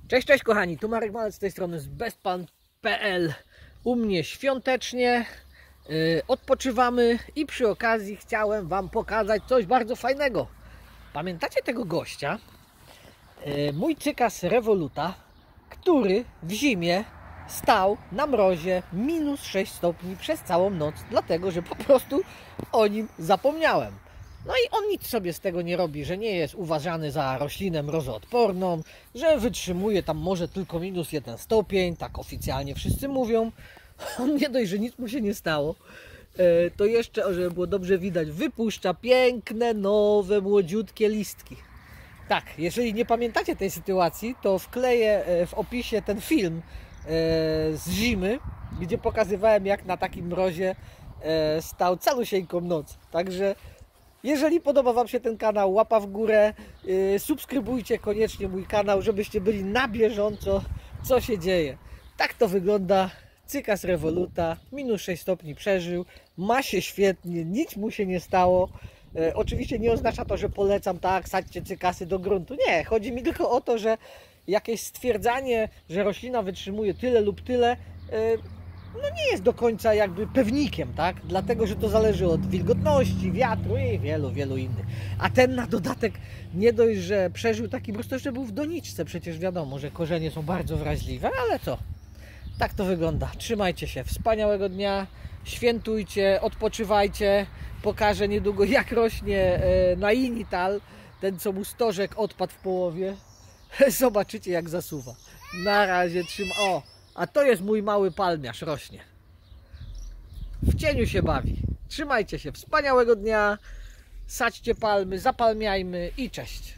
Cześć, cześć kochani, tu Marek Malec z tej strony z bestpan.pl. U mnie świątecznie, odpoczywamy i przy okazji chciałem Wam pokazać coś bardzo fajnego. Pamiętacie tego gościa? Mój cykas Revoluta, który w zimie stał na mrozie minus 6 stopni przez całą noc, dlatego że po prostu o nim zapomniałem. No i on nic sobie z tego nie robi, że nie jest uważany za roślinę mrozoodporną, że wytrzymuje tam może tylko minus 1 stopień, tak oficjalnie wszyscy mówią. On nie dość, że nic mu się nie stało, to jeszcze, żeby było dobrze widać, wypuszcza piękne, nowe, młodziutkie listki. Tak, jeżeli nie pamiętacie tej sytuacji, to wkleję w opisie ten film z zimy, gdzie pokazywałem, jak na takim mrozie stał calusieńką noc. Także jeżeli podoba Wam się ten kanał, łapa w górę, subskrybujcie koniecznie mój kanał, żebyście byli na bieżąco, co się dzieje. Tak to wygląda cykas Revoluta, minus 6 stopni przeżył, ma się świetnie, nic mu się nie stało. Oczywiście nie oznacza to, że polecam tak, sadźcie cykasy do gruntu. Nie, chodzi mi tylko o to, że jakieś stwierdzanie, że roślina wytrzymuje tyle lub tyle, no nie jest do końca jakby pewnikiem, tak? Dlatego, że to zależy od wilgotności, wiatru i wielu innych. A ten na dodatek nie dość, że przeżył taki mróz, to jeszcze był w doniczce. Przecież wiadomo, że korzenie są bardzo wrażliwe, ale co? Tak to wygląda. Trzymajcie się. Wspaniałego dnia. Świętujcie, odpoczywajcie. Pokażę niedługo, jak rośnie nainital. Ten, co mu stożek odpadł w połowie. Zobaczycie, jak zasuwa. Na razie trzymaj. O! A to jest mój mały palmiarz, rośnie. W cieniu się bawi. Trzymajcie się. Wspaniałego dnia. Sadźcie palmy, zapalmiajmy i cześć.